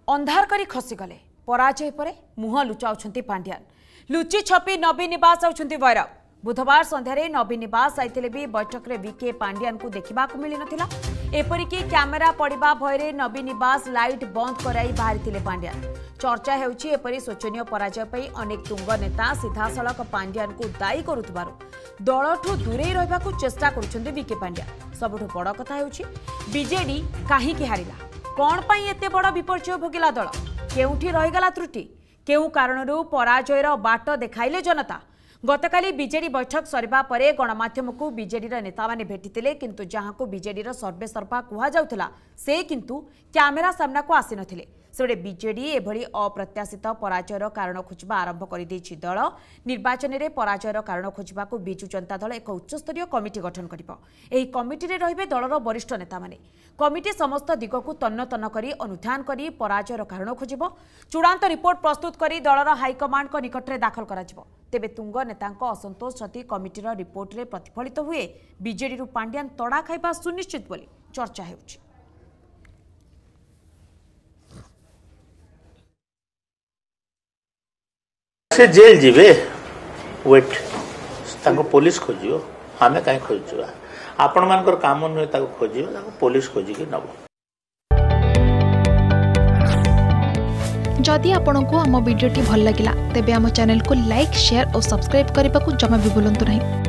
अंधार करी खसीगले पराजय पर मुह लुचाउछंती पांड्यान लुचि छपी नवीन निवास आउछंती भैरव। बुधवार संध्यारे नवीन निवास आइतिले भी बैठक रे वीके पांड्यान को देखा मिली नथिला। एपरिकी कैमेरा पड़िबा भयरे नवीन निवास लाइट बंद कराई बाहरी पांड्यान। चर्चा हेउछि एपरि शोचनीय पराजय पई अनेक तुंग नेता सीधासलख पांड्यान को दायी करुथबारु दलठू दूरे रहिबाकू चेष्टा करुछंती वीके पांड्या। सबुठु बड़ कथा हेउछि बीजेडी काहीकि हारिला, कौन पाई एते बड़ विपर्जय भोगिला दल, केउठी रहिगला त्रुटि, केउ कारणरू पराजयर बाट देखाइले जनता। गतकाली बीजेडी बैठक सरिबा परे गणमाध्यम को बीजेडी नेता माने भेटितिले, किंतु जहां बीजेडी सर्वेसर्वा कुहा जाउथला से किंतु कैमेरा सामना को आसी नथिले। सेबडे बीजेडी एभली अप्रत्याशित पराजयर कारण खोजबा आरंभ कर देछि दल। निर्वाचन में पराजयर कारण खोजबा को बिजु जनता दल एक उच्चस्तरीय कमिटी गठन करिबो। एही कमिटी रे रहिबे दलर वरिष्ठ नेता माने। कमिटी समस्त दिग को तन्न तन्न करी अनुध्यान करी पराजयर कारण खोजिबो। चूड़ांत रिपोर्ट प्रस्तुत करी दलर हाईकमांड को निकट रे दाखल कराजिबो। तेबे तुंग नेतांको असंतोष जति कमिटीर रिपोर्ट रे प्रतिफलित हुए बीजेडी रु पांड्यान तड़ा खाइबा सुनिश्चित बोली चर्चा हेउछि। से जेल जीवे वेट ताको पुलिस खोजियो, आमे काई खोजियो, आपण मानकर काम न ताको खोजियो, ताको पुलिस खोजी के नबो। जदि आपंक आम भिडी भल लगा तेब आम चैनल को लाइक, शेयर और सब्सक्राइब करने को जमा भी भूलु नहीं।